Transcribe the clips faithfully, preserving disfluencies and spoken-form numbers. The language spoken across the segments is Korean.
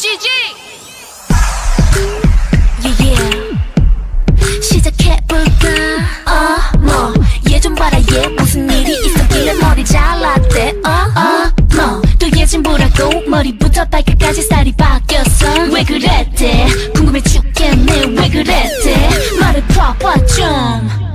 지지. Yeah, yeah. 시작해볼까? 어, 뭐 얘 좀 봐라 얘 무슨 일이 있었길래 머리 잘랐대. 어, 어, 뭐 또 얘 좀 보라고 머리부터 발끝까지 살이 바뀌었어. 왜 그랬대? 궁금해 죽겠네. 왜 그랬대? 말을 풀어봐 좀.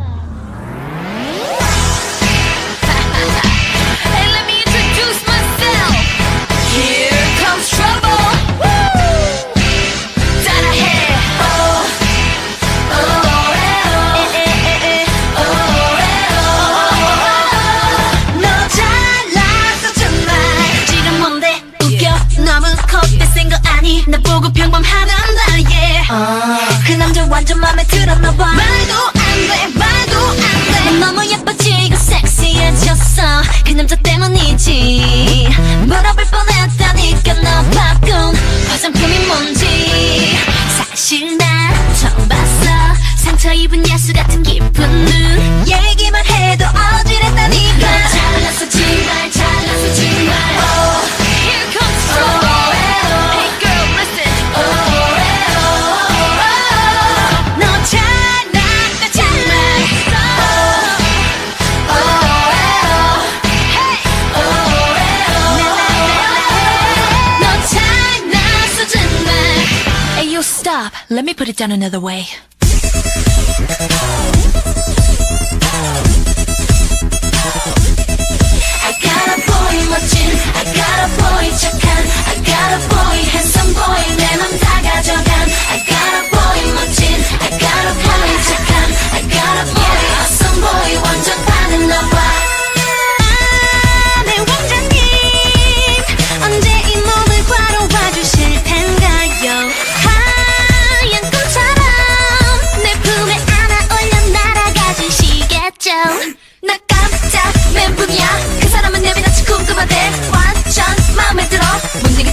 나 보고 평범하단다 yeah. uh. 그 남자 완전 맘에 들었나봐. 말도 안돼 말도 안돼. 너무 예뻐지고 섹시해졌어. 그 남자 때문이지. 물어볼 뻔했다니까 너 바꾼 화장품이 뭔지. 사실 난 처음 봤어. 상처 입은 야수 같은 기분은 얘기만 해도 어지럽다니까. 너 잘났어 정말 잘났어 정말. oh. Here comes trouble. oh. Stop. Let me put it down another way. I got a boy 멋진, I got a boy 착한, I got a boy handsome boy 내 맘 다 가져간. I got a boy 멋진, I got a boy 착한, I got a boy awesome boy 완전 반했나봐. 아, 내 왕자님 언제 이 몸을 과로 와주실 텐가요? 나 깜짝 멘붕이야. 그 사람은 내비같이 궁금하대. 완전 마음에 들어. 문제가